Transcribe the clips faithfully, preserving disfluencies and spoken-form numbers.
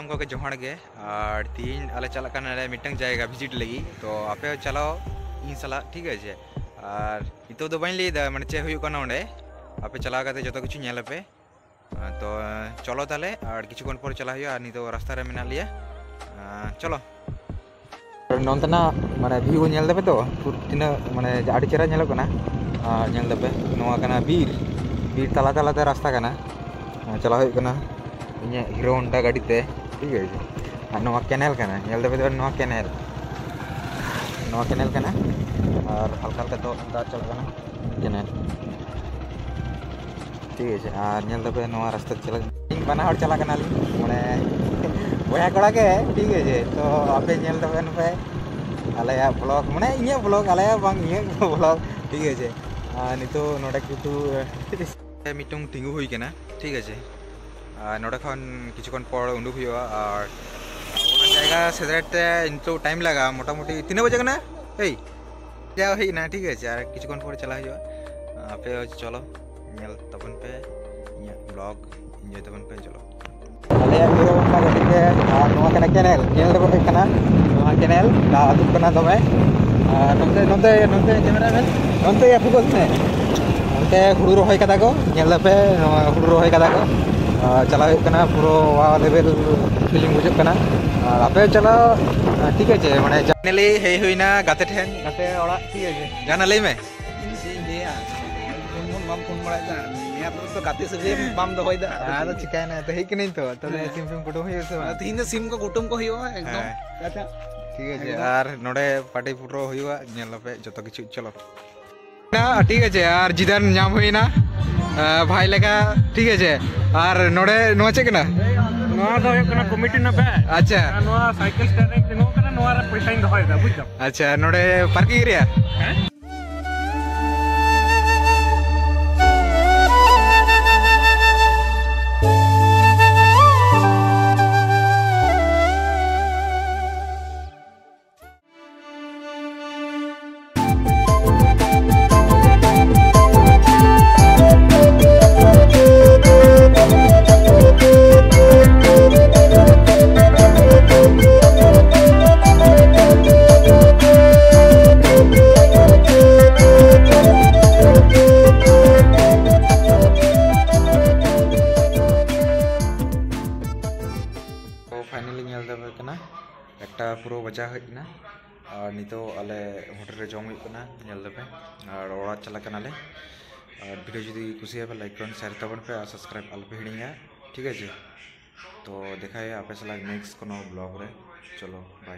सानम को जोहार गे और तीन आले चला काना मिटंग जाएगा विजिट लगी तो आपे चलाओ इन सला ठीक है और इतो तो बन लेदा माने चे हुयु काना ओंडे आपे चला काते जतो किछु नेल पे तो चलो ताले और किछु कोन पर चला हुयु और नितो रास्ता रे मेना लिया चलो नोंतना माने व्यू नेल देबे तो तिना माने आडी चेरा नेलो काना नेल देबे नोआ काना बीर बीर तला तला ते रास्ता काना चला हुयु काना इने हीरो होंडा गाड़ी ते ठीक है और नोआ कैनल काना नेल देबे तो नोआ कैनल नोआ कैनल काना और हल्का हल्का तो दा चला काना कैनल ठीक है और नेल देबे नोआ रास्ता चला बना हर चला काना माने बया कड़ा के ठीक है तो आपे नेल देबे नपे आले ब्लॉग माने इने ब्लॉग आले बांग इने ब्लॉग ठीक है आ नितो नोडे कितु मिटुंग तिंगु हुई केना ठीक है आ नोडे खन किछुकन पर उंडुक हुआ और ओना जायगा सेदरेते इनतो टाइम लगा मोटा मोटी तीन बजे कना ए जा होई ना ठीक है और किछुकन पर चला हुआ आपे चलो नेल तबन पे इने ब्लॉग एंजॉय तबन पे चलो आले हीरो होंडा गाड़ी ते नोआ कना कैनल नेल देबो कना नोआ कैनल दा अदुक कना दमे नोंते नोंते नोंते कैमरामैन नोंते फोकस में नोंते हुड़ू रोहय कदा को नेल पे हुड़ू रोहय कदा को चला कना पुरो वा लेवल फीलिंग बुझुक कना और आपे चला ठीक है माने जानेली हे हुइना गाते ठेन गाते ओड़ा ठीक है जाना लई में बाम फोन बड़ा या तो गाते से बाम दो होइदा आ तो चिकायना तो हे किनै तो तबे सिम सिम कुटुम होय से तीन दो सिम को कुटुम को होयो एकदम अच्छा ठीक है यार नोडे पार्टी फुटरो होयुआ नेल पे जतो किछु चलो ना ठीक है यार जिदान नाम होइना भाई लेका ठीक है और नोडे नो चे कना नोआ दो कना कमिटी ना पे अच्छा नोआ साइकिल स्टैंडिंग तिनो कना नोआ रे पैसा इन होइदा बुझो अच्छा नोडे पार्किंग एरिया हैं फाइनली नेल देबे कना एकटा पुरो बजा होइना और नितो आले होटल रे जम होइना नेल देबे और ओड़ा चला कनाले और वीडियो जदी खुशी है लाइक करन शेयर तबन पे और सब्सक्राइब अलपे हिडिया ठीक है तो देखाय आपे सला नेक्स्ट कोनो ब्लॉग रे चलो बाय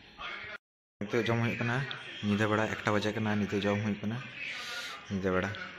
नितो जम होइना निदा बड़ा एकटा बजा कना नितो जम होइना निदा बड़ा